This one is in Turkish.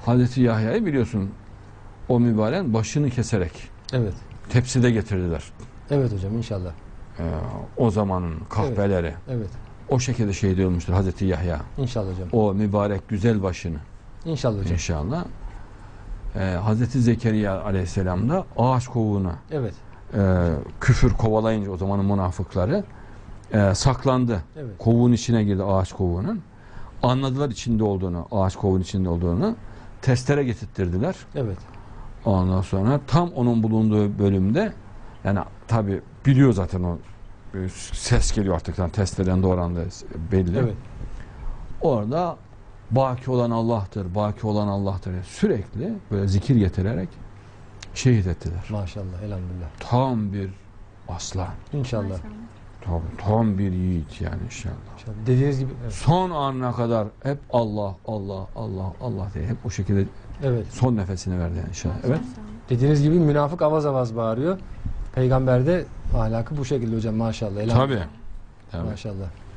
Hazreti Yahya'yı biliyorsun, o mübarek başını keserek Evet. tepside getirdiler. Evet hocam inşallah. O zamanın kahpeleri. Evet. O şekilde şehit olmuştur Hazreti Yahya. İnşallah hocam. O mübarek güzel başını. İnşallah hocam. İnşallah. Hazreti Zekeriya Aleyhisselam da ağaç kovuğuna Evet. küfür kovalayınca o zamanın münafıkları saklandı. Evet. Kovuğun içine girdi, ağaç kovuğunun. Anladılar içinde olduğunu, ağaç kovuğun içinde olduğunu. Testere getirttirdiler. Evet. Ondan sonra tam onun bulunduğu bölümde, yani tabi biliyor zaten, o ses geliyor artık, testereden doğrandığı belli. Evet. Orada baki olan Allah'tır, baki olan Allah'tır. Sürekli böyle zikir getirerek şehit ettiler. Maşallah, elhamdülillah. Tam bir aslan. İnşallah. Tam bir yiğit yani inşallah. İnşallah. Dediğiniz gibi. Evet. Son anına kadar hep Allah, Allah, Allah, Allah diye hep o şekilde Evet. son nefesini verdi yani inşallah. Evet. Dediğiniz gibi münafık avaz avaz bağırıyor. Peygamber de ahlakı bu şekilde hocam maşallah. Tabii. Maşallah.